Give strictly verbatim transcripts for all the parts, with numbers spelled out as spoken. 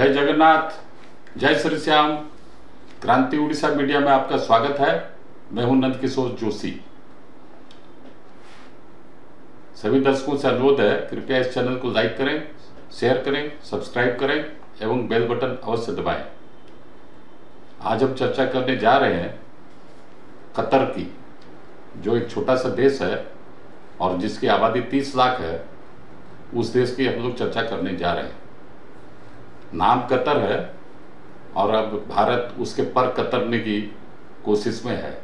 जय जगन्नाथ, जय श्री श्याम। क्रांति उड़ीसा मीडिया में आपका स्वागत है। मैं हूं नंद किशोर जोशी। सभी दर्शकों से अनुरोध है, कृपया इस चैनल को लाइक करें, शेयर करें, सब्सक्राइब करें एवं बेल बटन अवश्य दबाएं। आज हम चर्चा करने जा रहे हैं कतर की, जो एक छोटा सा देश है और जिसकी आबादी तीस लाख है। उस देश की हम लोग चर्चा करने जा रहे हैं। नाम कतर है और अब भारत उसके पर कतरने की कोशिश में है।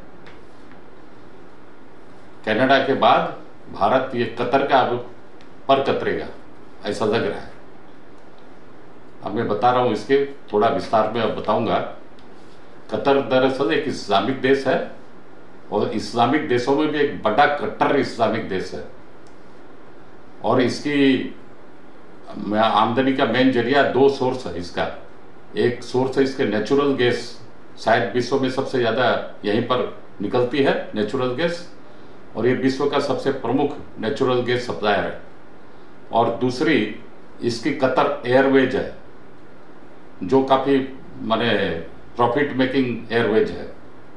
कनाडा के बाद भारत ये कतर का अब पर कतरेगा, ऐसा लग रहा है। अब मैं बता रहा हूं, इसके थोड़ा विस्तार में अब बताऊंगा। कतर दरअसल एक इस्लामिक देश है और इस्लामिक देशों में भी एक बड़ा कट्टर इस्लामिक देश है और इसकी आमदनी का मेन जरिया दो सोर्स है इसका। एक सोर्स है इसके नेचुरल गैस, शायद विश्व में सबसे ज्यादा यहीं पर निकलती है नेचुरल गैस, और ये विश्व का सबसे प्रमुख नेचुरल गैस सप्लायर है। और दूसरी इसकी कतर एयरवेज है, जो काफी माने प्रॉफिट मेकिंग एयरवेज है।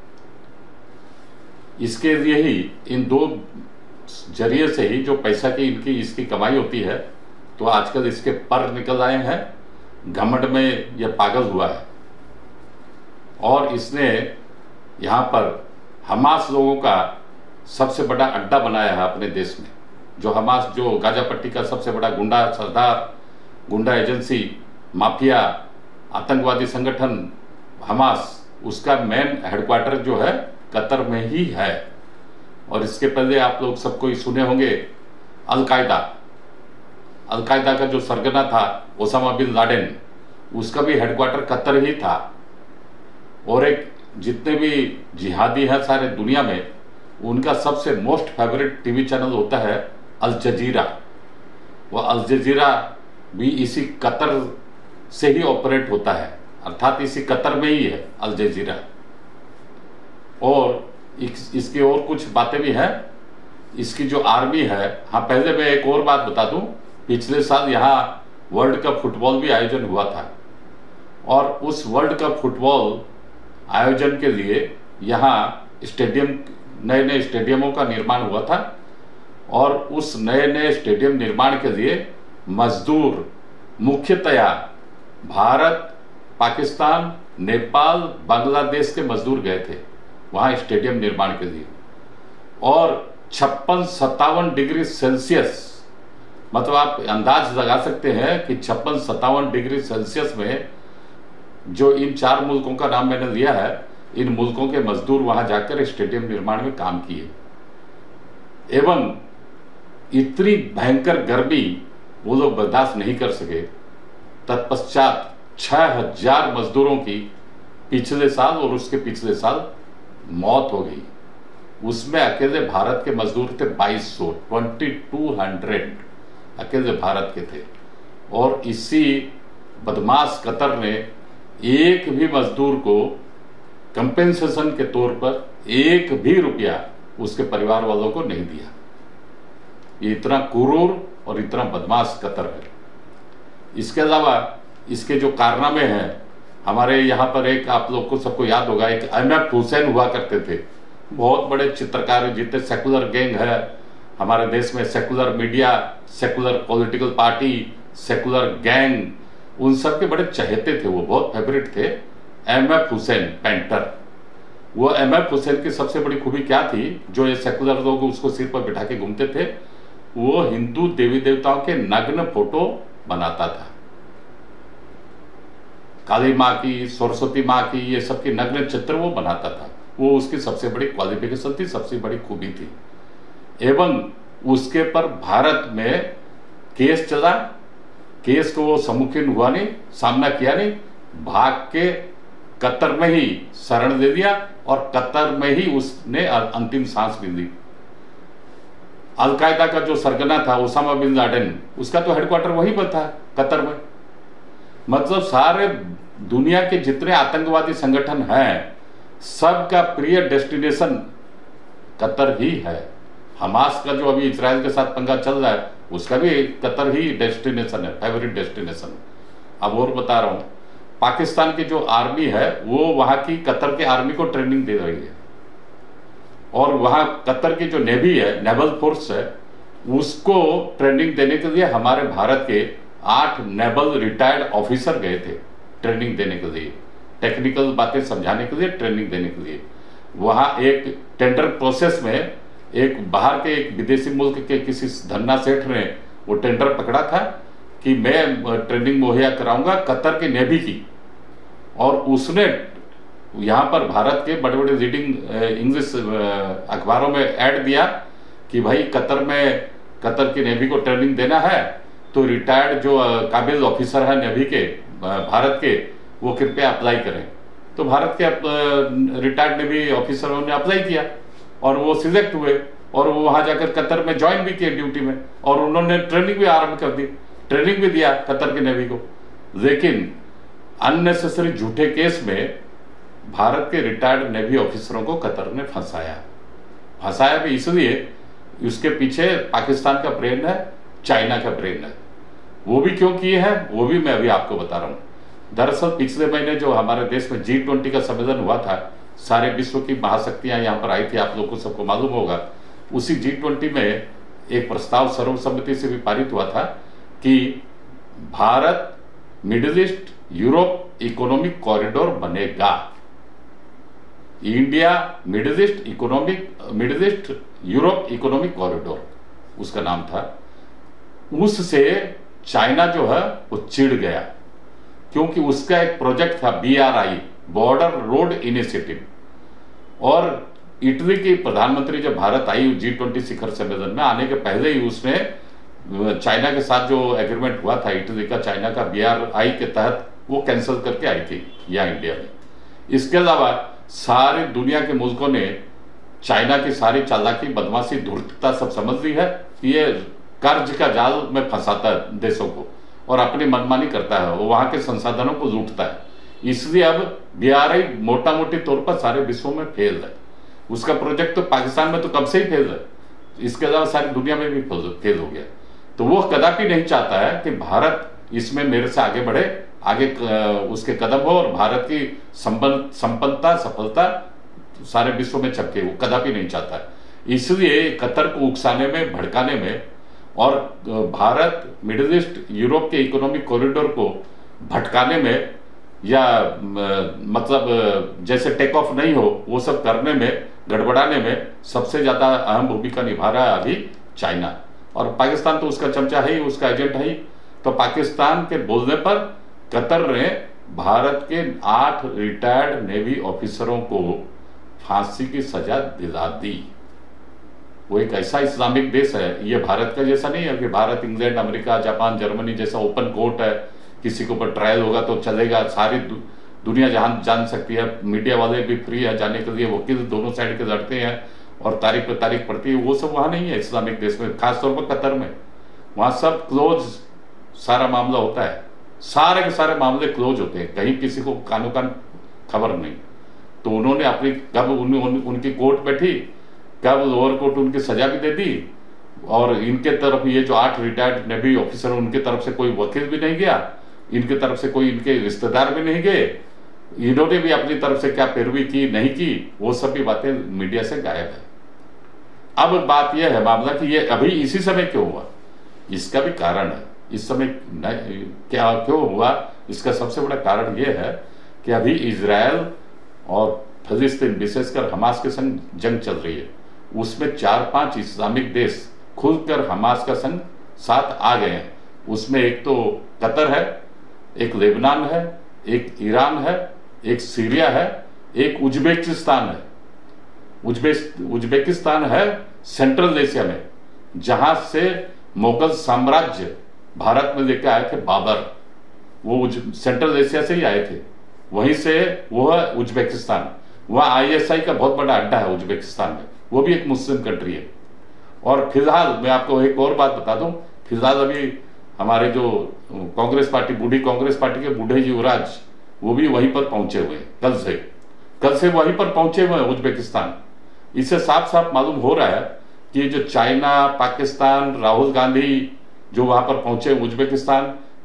इसके लिए ही इन दो जरिए से ही जो पैसा की इनकी इसकी कमाई होती है, तो आजकल इसके पर निकल आए हैं। घमंड में यह पागल हुआ है और इसने यहां पर हमास लोगों का सबसे बड़ा अड्डा बनाया है अपने देश में। जो हमास, जो गाजा पट्टी का सबसे बड़ा गुंडा सरदार, गुंडा एजेंसी, माफिया, आतंकवादी संगठन हमास, उसका मेन हेडक्वार्टर जो है कतर में ही है। और इसके पहले आप लोग सबको सुने होंगे अल-कायदा। अल-कायदा का जो सरगना था ओसामा बिन लादेन, उसका भी हेडक्वार्टर कतर ही था। और एक जितने भी जिहादी हैं सारे दुनिया में, उनका सबसे मोस्ट फेवरेट टीवी चैनल होता है अल जजीरा। वह अल जजीरा भी इसी कतर से ही ऑपरेट होता है, अर्थात इसी कतर में ही है अल जजीरा। और इस, इसकी और कुछ बातें भी हैं। इसकी जो आर्मी है, हाँ पहले मैं एक और बात बता दूं, पिछले साल यहाँ वर्ल्ड कप फुटबॉल भी आयोजन हुआ था और उस वर्ल्ड कप फुटबॉल आयोजन के लिए यहाँ स्टेडियम, नए नए स्टेडियमों का निर्माण हुआ था। और उस नए नए स्टेडियम निर्माण के लिए मजदूर मुख्यतया भारत, पाकिस्तान, नेपाल, बांग्लादेश के मजदूर गए थे वहां स्टेडियम निर्माण के लिए। और छप्पन सत्तावन डिग्री सेल्सियस, मतलब आप अंदाज लगा सकते हैं कि छप्पन सत्तावन डिग्री सेल्सियस में, जो इन चार मुल्कों का नाम मैंने लिया है, इन मुल्कों के मजदूर वहां जाकर स्टेडियम निर्माण में काम किए। एवं इतनी भयंकर गर्मी वो लोग बर्दाश्त नहीं कर सके। तत्पश्चात छह हजार मजदूरों की पिछले साल और उसके पिछले साल मौत हो गई। उसमें अकेले भारत के मजदूर थे बाईस सौ, ट्वेंटी टू हंड्रेड अकेले भारत के थे। और इसी बदमाश कतर ने एक भी मजदूर को कंपेंसेशन के तौर पर एक भी रुपया उसके परिवार वालों को नहीं दिया। ये इतना क्रूर और इतना बदमाश कतर है। इसके अलावा इसके जो कारनामे हैं, हमारे यहाँ पर एक, आप लोग को सबको याद होगा, एक एम एफ हुसैन हुआ करते थे, बहुत बड़े चित्रकार। जितने सेकुलर गैंग है हमारे देश में, secular media, secular political party, secular gang, उन सब के बड़े चहेते थे वो, बहुत फेवरेट थे एम एफ हुसैन पेंटर। वो एम एफ हुसैन की सबसे बड़ी खूबी क्या थी, जो ये सेकुलर लोग उसको सिर पर बिठा के घूमते थे, वो हिंदू देवी देवताओं के नग्न फोटो बनाता था। काली माँ की, सरस्वती माँ की, ये सब की नग्न चित्र वो बनाता था। वो उसकी सबसे बड़ी क्वालिफिकेशन थी, सबसे बड़ी खूबी थी। एवं उसके पर भारत में केस चला। केस को वो सम्मुखीन हुआ नहीं, सामना किया नहीं, भाग के कतर में ही शरण दे दिया और कतर में ही उसने अंतिम सांस ली ली। अल-कायदा का जो सरगना था ओसामा बिन लादेन, उसका तो हेडक्वार्टर वहीं पर था कतर में। मतलब सारे दुनिया के जितने आतंकवादी संगठन हैं, सबका प्रिय डेस्टिनेशन कतर ही है। हमास का जो अभी इजराइल के साथ पंगा चल रहा है, उसका भी कतर ही डेस्टिनेशन है, फेवरेट डेस्टिनेशन। अब और बता रहा हूं, पाकिस्तान की जो आर्मी है वो वहां की कतर के आर्मी को ट्रेनिंग दे रही है, और वहां कतर की जो नेवी है, नेवल फोर्स है, उसको ट्रेनिंग देने के लिए हमारे भारत के आठ नेवल रिटायर्ड ऑफिसर गए थे ट्रेनिंग देने के लिए, टेक्निकल बातें समझाने के लिए, ट्रेनिंग देने के लिए। वहां एक टेंडर प्रोसेस में एक बाहर के एक विदेशी मुल्क के किसी धन्ना सेठ ने वो टेंडर पकड़ा था कि मैं ट्रेनिंग मुहैया कराऊंगा कतर की नेवी की, और उसने यहाँ पर भारत के बड़े बड़े रीडिंग इंग्लिश अखबारों में ऐड दिया कि भाई कतर में कतर की नेवी को ट्रेनिंग देना है तो रिटायर्ड जो काबिल ऑफिसर है नेवी के भारत के, वो कृपया अप्लाई करें। तो भारत के रिटायर्ड नेवी ऑफिसरों ने अप्लाई किया और वो सिलेक्ट हुए, और वो वहां जाकर कतर में ज्वाइन भी किए ड्यूटी में, और उन्होंने ट्रेनिंग भी आरंभ कर दी, ट्रेनिंग भी दिया कतर की नेवी को। लेकिन अननेसेसरी झूठे केस में भारत के रिटायर्ड नेवी ऑफिसरों को कतर ने फंसाया फंसाया भी इसलिए उसके पीछे पाकिस्तान का ब्रेन है, चाइना का ब्रेन है। वो भी क्यों किए हैं वो भी मैं अभी आपको बता रहा हूं। दरअसल पिछले महीने जो हमारे देश में जी ट्वेंटी का सम्मेलन हुआ था, सारे विश्व की महाशक्तियां यहां पर आई थी, आप लोगों को सबको मालूम होगा। उसी जी ट्वेंटी में एक प्रस्ताव सर्वसम्मति से भी पारित हुआ था कि Bharat middle east Europe economic corridor बनेगा। India middle east economic middle east Europe economic corridor उसका नाम था। उससे चाइना जो है वो चिढ़ गया, क्योंकि उसका एक प्रोजेक्ट था B R I, border road initiative. और इटली की प्रधानमंत्री जब भारत आई जी ट्वेंटी शिखर सम्मेलन में, आने के पहले ही उसने चाइना के साथ जो एग्रीमेंट हुआ था इटली का चाइना का बी आर आई के तहत, वो कैंसिल करके आई थी यहाँ इंडिया में। इसके अलावा सारी दुनिया के मुल्कों ने चाइना की सारी चालाकी, बदमाशी, धूर्तता सब समझ ली है। ये कर्ज का जाल में फंसाता है देशों को और अपनी मनमानी करता है, वो वहां के संसाधनों को लूटता है। इसलिए अब बी आर आई मोटा मोटी तौर पर सारे विश्व में फेल है। उसका प्रोजेक्ट तो पाकिस्तान में तो कब से ही फेल है, इसके अलावा सारी दुनिया में भी फेल हो गया। तो वो कदापि नहीं चाहता है कि भारत इसमें मेरे से आगे बढ़े, आगे उसके कदम हो और भारत की संपन्नता, सफलता सारे विश्व में छपके, वो कदापि नहीं चाहता है। इसलिए कतर को उकसाने में, भड़काने में और भारत मिडिल ईस्ट यूरोप के इकोनॉमिक कॉरिडोर को भटकाने में, या मतलब जैसे टेक ऑफ नहीं हो वो सब करने में, गड़बड़ाने में सबसे ज्यादा अहम भूमिका निभा रहा है अभी चाइना। और पाकिस्तान तो उसका चमचा है ही, उसका एजेंट है ही। तो पाकिस्तान के बोलने पर कतर ने भारत के आठ रिटायर्ड नेवी ऑफिसरों को फांसी की सजा दिला दी। वो एक ऐसा इस्लामिक देश है, ये भारत का जैसा नहीं है कि Bharat England, America, Japan, Germany जैसा ओपन कोर्ट है, किसी के ऊपर ट्रायल होगा तो चलेगा, सारी दु, दुनिया जहां जान सकती है, मीडिया वाले भी फ्री है जाने के लिए, वकील दोनों साइड के लड़ते हैं और तारीख पे तारीख पड़ती है। वो सब वहां नहीं है इस्लामिक देश में, खासतौर पर कतर में। वहां सब क्लोज सारा मामला होता है, सारे के सारे मामले क्लोज होते हैं, कहीं किसी को कानो कान खबर नहीं। तो उन्होंने अपनी कब उन, उन, उनकी कोर्ट बैठी, कब लोअर कोर्ट उनकी सजा भी दे दी, और इनके तरफ ये जो आठ रिटायर्ड नेवी ऑफिसर, उनके तरफ से कोई वकील भी नहीं गया, इनके तरफ से कोई इनके रिश्तेदार भी नहीं गए, इन्होंने भी अपनी तरफ से क्या पैरवी की नहीं की, वो सब भी बातें मीडिया से गायब है। अब बात यह है मामला कि ये अभी इसी समय क्यों हुआ, इसका भी कारण है। इस समय क्या क्यों हुआ, इसका सबसे बड़ा कारण यह है कि अभी इजराइल और फिलिस्तीन, विशेषकर हमास के संग जंग चल रही है। उसमें चार पांच इस्लामिक देश खुलकर हमास का संग साथ आ गए हैं। उसमें एक तो कतर है, एक लेबनान है, एक ईरान है, एक सीरिया है, एक उज्बेकिस्तान है। उज्बेक उज्बेकिस्तान है सेंट्रल एशिया में, जहां से मुगल साम्राज्य भारत में लेकर आए थे बाबर, वो सेंट्रल एशिया से ही आए थे, वहीं से वो है उज्बेकिस्तान। वहां आई एस आई का बहुत बड़ा अड्डा है उज्बेकिस्तान में, वो भी एक मुस्लिम कंट्री है। और फिलहाल मैं आपको एक और बात बता दूं, फिलहाल अभी हमारे जो कांग्रेस पार्टी, बूढ़ी कांग्रेस पार्टी के बूढ़े युवराज, वो भी वहीं पर पहुंचे हुए कल से कल से वहीं पर पहुंचे हुए हैं उज्बेकिस्तान। इससे साफ साफ मालूम हो रहा है कि जो चाइना, पाकिस्तान, राहुल गांधी जो वहां पर पहुंचे उज्बेकिस्तान,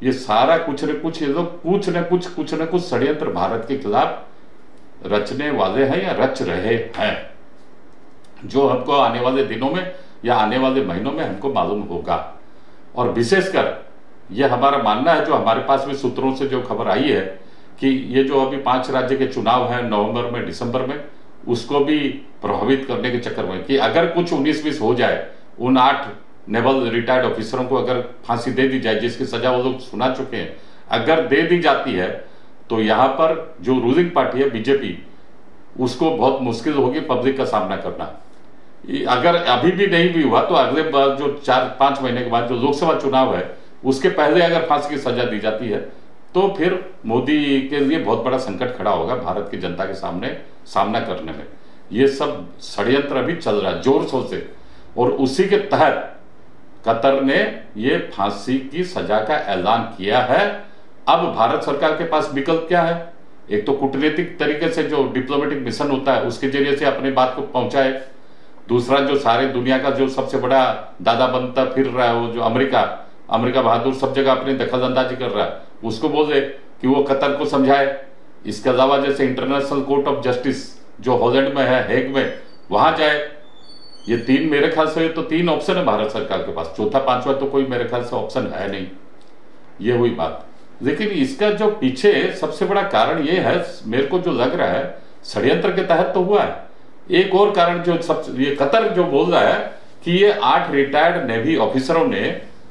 ये सारा कुछ न कुछ ये लोग कुछ न कुछ कुछ न कुछ षड्यंत्र भारत के खिलाफ रचने वाले हैं या रच रहे हैं, जो हमको आने वाले दिनों में या आने वाले महीनों में हमको मालूम होगा। और विशेषकर यह हमारा मानना है, जो हमारे पास भी सूत्रों से जो खबर आई है कि ये जो अभी पांच राज्य के चुनाव हैं नवंबर में दिसंबर में, उसको भी प्रभावित करने के चक्कर में कि अगर कुछ उन्नीस बीस हो जाए, उन आठ नेवल रिटायर्ड ऑफिसरों को अगर फांसी दे दी जाए, जिसकी सजा वो लोग सुना चुके हैं, अगर दे दी जाती है तो यहाँ पर जो रूलिंग पार्टी है बीजेपी, उसको बहुत मुश्किल होगी पब्लिक का सामना करना। अगर अभी भी नहीं भी हुआ तो अगले बार जो चार पांच महीने के बाद जो लोकसभा चुनाव है, उसके पहले अगर फांसी की सजा दी जाती है तो फिर मोदी के लिए बहुत बड़ा संकट खड़ा होगा भारत की जनता के सामने सामना करने में। ये सब षड्यंत्र अभी चल रहा है जोर शोर से, और उसी के तहत कतर ने ये फांसी की सजा का ऐलान किया है। अब भारत सरकार के पास विकल्प क्या है? एक तो कूटनीतिक तरीके से जो डिप्लोमेटिक मिशन होता है उसके जरिए से अपनी बात को पहुंचाए, दूसरा जो सारे दुनिया का जो सबसे बड़ा दादा बनता फिर रहा है वो जो अमेरिका अमेरिका बहादुर सब जगह अपनी दखलंदाजी कर रहा है, उसको बोले कि वो कतर को समझाए। इसके अलावा जैसे इंटरनेशनल कोर्ट ऑफ जस्टिस जो हॉलैंड में है, हेग में, वहां जाए। ये तीन मेरे ख्याल से तो तीन ऑप्शन है भारत सरकार के पास, चौथा पांचवा तो कोई मेरे ख्याल से ऑप्शन है नहीं। ये हुई बात। लेकिन इसका जो पीछे सबसे बड़ा कारण ये है, मेरे को जो लग रहा है षड्यंत्र के तहत तो हुआ है। एक और कारण जो सब ये कतर जो बोल रहा है कि ये आठ रिटायर्ड नेवी ऑफिसरों ने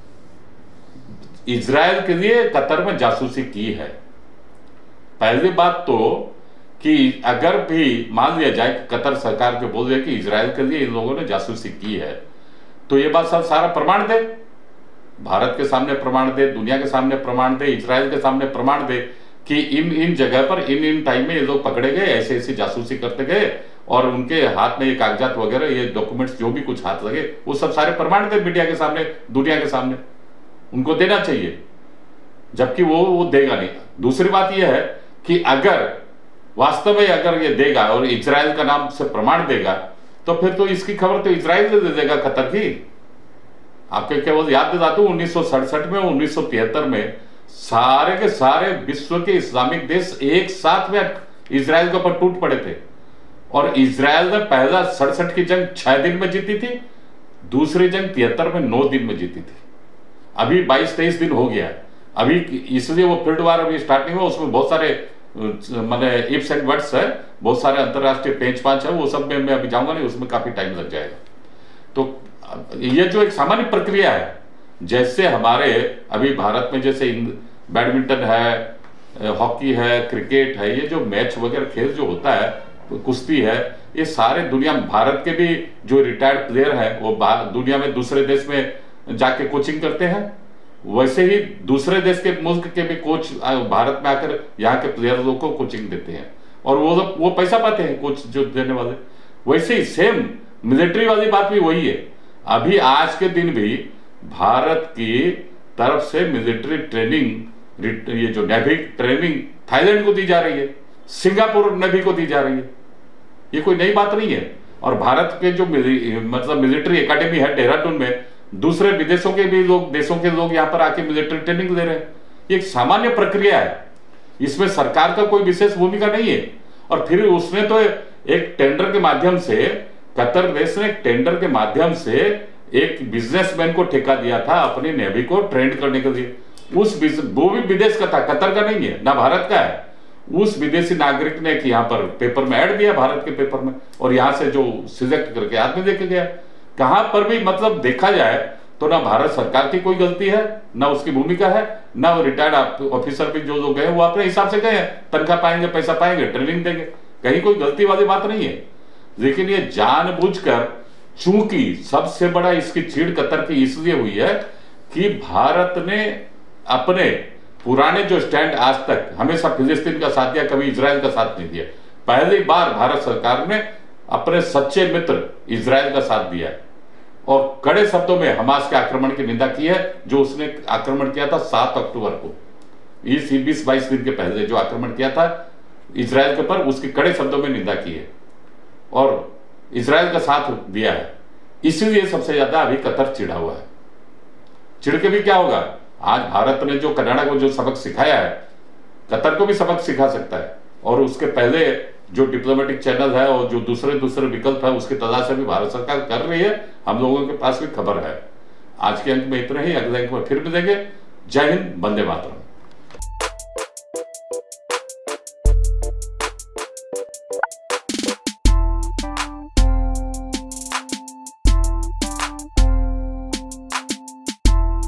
इजराइल के लिए कतर में जासूसी की है। पहली बात तो कि अगर भी मान लिया जाए कि कतर सरकार जो बोल रही है कि इजराइल के लिए इन लोगों ने जासूसी की है, तो ये बात सब सारा प्रमाण दे, भारत के सामने प्रमाण दे, दुनिया के सामने प्रमाण दे, इजराइल के सामने प्रमाण दे कि इन इन जगह पर इन इन टाइम में ये लोग पकड़े गए, ऐसे ऐसी जासूसी करते गए, और उनके हाथ में ये कागजात वगैरह ये डॉक्यूमेंट्स जो भी कुछ हाथ लगे वो सब सारे प्रमाण दे मीडिया के सामने, दुनिया के सामने उनको देना चाहिए, जबकि वो वो देगा नहीं। दूसरी बात यह है कि अगर वास्तव में अगर ये देगा और इजराइल का नाम से प्रमाण देगा, तो फिर तो इसकी खबर तो इजराइल दे देगा कतर की। आपके केवल याद दिला दूं, उन्नीस सौ सड़सठ में उन्नीस सौ तिहत्तर में सारे के सारे विश्व के इस्लामिक देश एक साथ में इजराइल के ऊपर टूट पड़े थे, और इजराइल ने पहला सड़सठ की जंग छह दिन में जीती थी, दूसरी जंग तिहत्तर में नौ दिन में जीती थी। अभी बाईस तेईस दिन हो गया है अभी, इसलिए वो फील्ड वार अभी स्टार्टिंग हुआ, उसमें बहुत सारे माने इफ्स एंड बट्स है, बहुत सारे अंतरराष्ट्रीय पेंच पांच है, वो सब में मैं अभी जाऊंगा नहीं, उसमें काफी टाइम लग जाएगा। तो ये जो एक सामान्य प्रक्रिया है, जैसे हमारे अभी भारत में जैसे बैडमिंटन है, हॉकी है, क्रिकेट है, ये जो मैच वगैरह खेल जो होता है, कुश्ती है, ये सारे दुनिया में भारत के भी जो रिटायर्ड प्लेयर हैं वो दुनिया में दूसरे देश में जाके कोचिंग करते हैं, वैसे ही दूसरे देश के मुल्क के भी कोच भारत में आकर यहाँ के प्लेयर लोग को कोचिंग देते हैं, और वो लोग वो पैसा पाते हैं कोच जो देने वाले। वैसे ही सेम मिलिट्री वाली बात भी वही है। अभी आज के दिन भी भारत की तरफ से मिलिट्री ट्रेनिंग, ये जो नेवी ट्रेनिंग थाईलैंड को दी जा रही है, सिंगापुर नेवी को दी जा रही है, ये कोई नई बात नहीं है। और भारत के जो मिली, मतलब मिलिट्री एकेडमी है देहरादून में, दूसरे विदेशों के भी लोग देशों के लोग यहाँ पर आके मिलिट्री ट्रेनिंग ले रहे हैं। ये एक सामान्य प्रक्रिया है, इसमें सरकार का कोई विशेष भूमिका नहीं है। और फिर उसने तो एक टेंडर के माध्यम से, कतर देश ने एक टेंडर के माध्यम से एक बिजनेसमैन को ठेका दिया था अपनी नेवी को ट्रेंड करने के लिए। उस वो भी विदेश का था, कतर का नहीं है, ना भारत का है। उस विदेशी नागरिक ने कि यहाँ पर पेपर में ऐड दिया, भारत के पेपर में, और यहां से जो सिलेक्ट करके आदमी लेके गया। कहां पर भी मतलब देखा जाए तो ना भारत सरकार की कोई गलती है, ना उसकी भूमिका है, ना वो रिटायर्ड ऑफिसर भी जो लोग गए वो अपने हिसाब से गए हैं, तनख्वाह पाएंगे, पैसा पाएंगे, ट्रेनिंग देंगे, कहीं कोई गलती वाली बात नहीं है। लेकिन ये जानबूझकर, चूंकि सबसे बड़ा इसकी चीड़ कतर की इसलिए हुई है कि भारत ने अपने पुराने जो स्टैंड आज तक हमेशा फिलिस्तीन का साथ दिया, कभी इजराइल का साथ नहीं दिया। पहली बार भारत सरकार ने अपने सच्चे मित्र इजराइल का साथ दिया है, और कड़े शब्दों में हमास के आक्रमण की निंदा की है, जो उसने आक्रमण किया था सात अक्टूबर को, इस बीस बाईस दिन के पहले जो आक्रमण किया था इजराइल के ऊपर, उसकी कड़े शब्दों में निंदा की है और इजराइल का साथ दिया है। इसीलिए सबसे ज्यादा अभी कतर चिढ़ा हुआ है। चिढ़ के भी क्या होगा, आज भारत ने जो कनाडा को जो सबक सिखाया है, कतर को भी सबक सिखा सकता है। और उसके पहले जो डिप्लोमेटिक चैनल है और जो दूसरे दूसरे विकल्प है उसकी तलाश भी भारत सरकार कर रही है। हम लोगों के पास भी खबर है। आज के अंक में इतना ही, अगले अंक में फिर मिलेंगे। जय हिंद, वंदे मातरम।